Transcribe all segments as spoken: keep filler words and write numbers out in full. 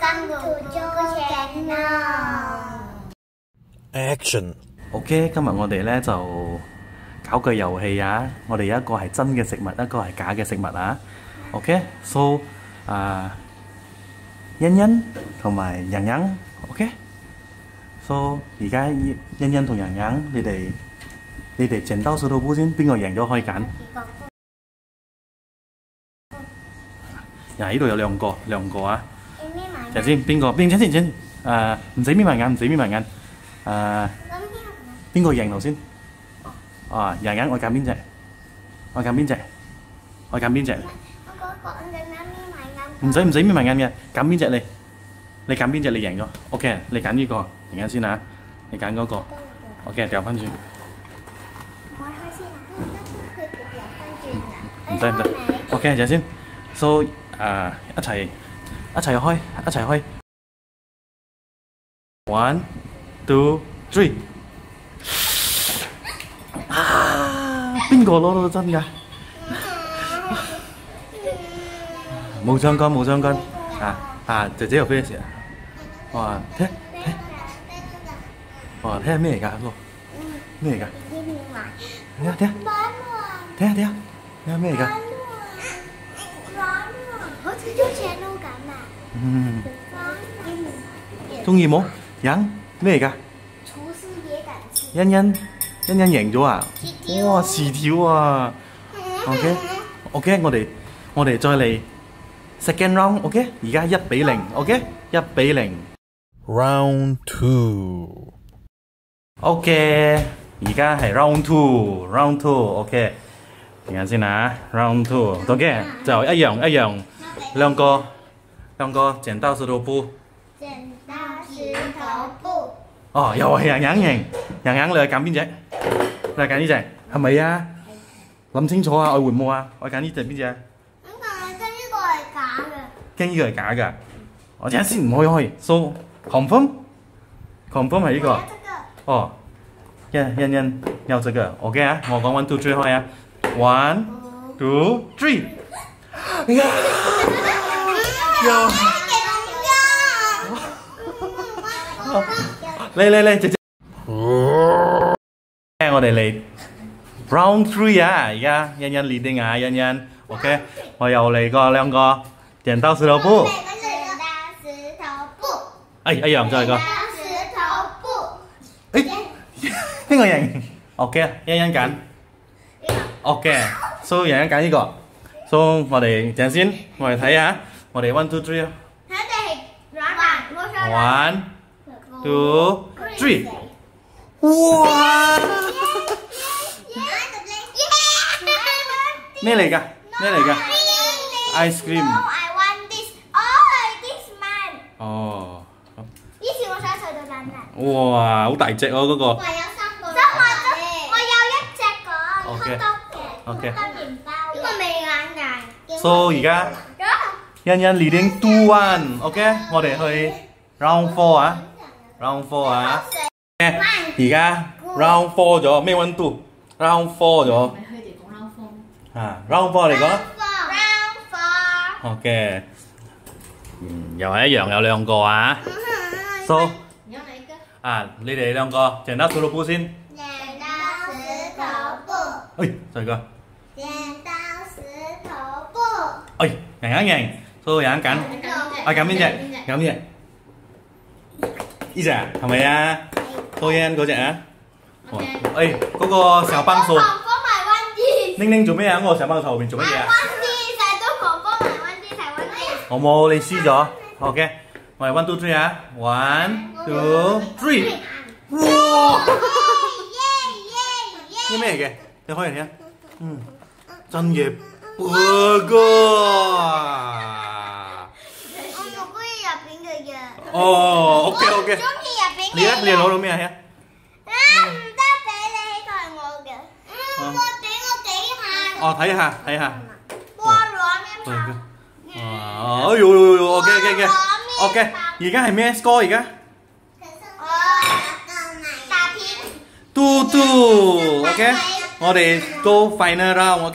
Welcome to Joe Channel. Action。OK， 今日我哋咧就搞個遊戲啊！我哋有一個係真嘅食物，一個係假嘅食物啊。OK，so 啊，欣欣同埋洋洋 ，OK。so 而家欣欣同洋洋，你哋你哋剪刀石頭布先，邊個贏咗可以揀。嗱，呢度有兩個，兩個啊。睇先，邊個？邊請先請？誒，唔使眯埋眼，唔使眯埋眼。誒，邊個贏頭先？啊，洋洋，我揀邊隻？我揀邊隻？我揀邊隻？唔使唔使眯埋眼嘅，揀邊隻你？你揀邊隻？你贏咗。OK， 你揀呢個，陣間先啊。你揀嗰個。OK， 掉翻轉。唔使唔使。OK， 陣先。So 誒，一齊一齊開，一齊開。One, two, three。啊！邊個攞到真㗎？冇相干，冇相干。啊啊！姐姐有 face 啊！哇！睇睇，哇！睇下咩嚟㗎？嗰個咩嚟㗎？睇下睇下，睇下睇下，睇下咩嚟㗎？ 好似做 channel 咁啊！ 嗯，中意冇？人咩嚟㗎？ 廚師也敢吃。 欣欣，欣欣贏咗啊！哇，薯條啊 ！OK OK， 我哋我哋再嚟 second round，OK？ 而家一比零 ，OK？ 一比零。Round two。OK， 而家係 round two，round two，OK。等下先啊 ，round two，OK， 就一樣一樣，兩個兩個剪刀石頭布。 剪刀石頭布。 哦，又係洋洋贏，洋洋你係揀邊隻？你係揀呢隻，係咪啊？諗清楚啊！我換冇啊！我揀呢隻邊隻啊？ 咁但係跟呢個係假嘅。 驚呢個係假㗎？我陣間先唔可以開 ，so confirm confirm 係呢個。哦，欣欣欣要這個 ，OK 啊！我講 one two three 開啊 ，one two three。呀！呀！嚟嚟嚟，姐姐。我哋嚟 round three 啊！而家欣欣 leading 啊，欣欣 ，OK， 我又嚟過兩個剪刀石頭布。 剪刀石頭布。 哎，一樣再嚟個。 剪刀石頭布。 誒，邊個贏 ？OK， 欣欣揀。OK，so 欣欣揀呢個。so 我哋陣先，我哋睇下，我哋 one two three 啊。 睇哋軟軟，冇錯。 one two three。哇！咩嚟㗎？咩嚟㗎 ？ice cream。 No, I want this. Oh, this man. 哦。 以前我想食到蛋蛋。 哇！好大隻哦，嗰個。 我有三個。我有一隻個好多嘅，好多麵包。呢個未眼眼。 So 而家欣欣 leading two one，OK， 我哋去 round four 啊 ，round four 啊。而家 round four 咗，咩 one two？round four 咗。啊 ，round four 嚟講。 round four。 OK， 嗯，又係一樣有兩個啊。So， 啊，你哋兩個剪刀石頭布先。 剪刀石頭布。 哎，再一個。 剪刀石頭布。 哎，洋洋贏，所以洋洋揀。我揀邊隻？揀邊隻？呢隻啊，係咪啊？多欣嗰隻啊？哎，嗰個小幫手。ninh ninh做咩啊？我小幫手後邊做乜嘢啊？我冇，你輸咗。OK， 我係 one two three 啊 ，one two three。哇！呢咩嚟嘅？你開嚟睇下。嗯，真嘅 burger。哦，OK OK。你咧？你攞到咩啊？ 唔得俾你，呢個係我嘅。嗯，我俾我幾下。 哦，睇下睇下。 菠蘿麵包。 哦，哎呦呦呦 ，OK OK OK OK， 而家係咩 score 而家？ 大片。 two two OK， 我哋 go final round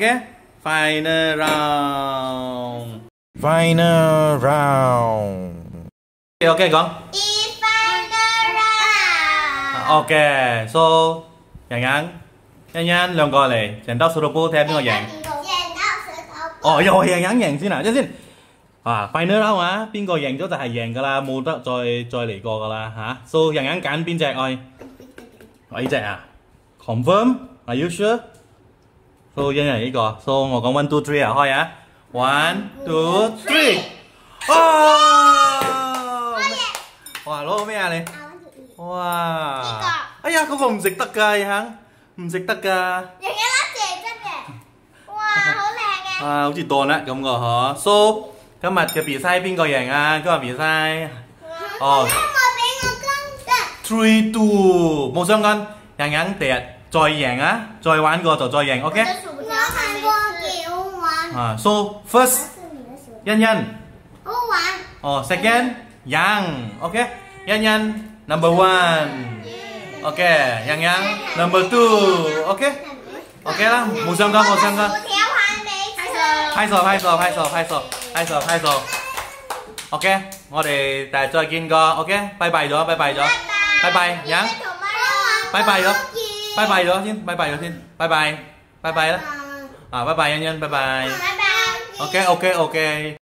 OK，final round，final round。 OK 講。OK， so 洋洋、欣欣兩個嚟，剪刀石頭布睇下邊個贏。哦，又係洋洋贏先啊！一先。啊 ，final round 啊，邊個贏咗就係贏噶啦，冇得再再嚟過噶啦嚇。So 洋洋揀邊隻愛？我呢隻啊 ，confirm？Are you sure？So 欣欣呢個 ，so 我講 one two three 啊，開啊 ，one two three。哦！哇，攞到咩啊你？哇！哎呀，嗰個唔食得㗎，洋唔食得㗎。 洋洋粒蔗汁嘅，哇，好靚嘅。 啊，好似當啦咁個嗬。So 今日嘅比賽邊個贏啊？今日比賽哦。three two 冇相干，洋洋第日再贏啊，再玩過就再贏 ，OK？ 我玩過幾好玩。 啊 ，so first 欣欣。 好玩。 哦 ，second 洋 ，OK？ 欣欣。Number one, OK， 洋洋 Number two, OK，OK 啦，冇相干，冇相干。拍手，拍手，拍手，拍手，拍手，拍手。OK， 我哋第日再見過 ，OK， 拜拜咗，拜拜咗，拜拜，洋，拜拜咗，拜拜咗先，拜拜咗先，拜拜，拜拜啦，啊，拜拜，欣欣，拜拜。OK，OK，OK。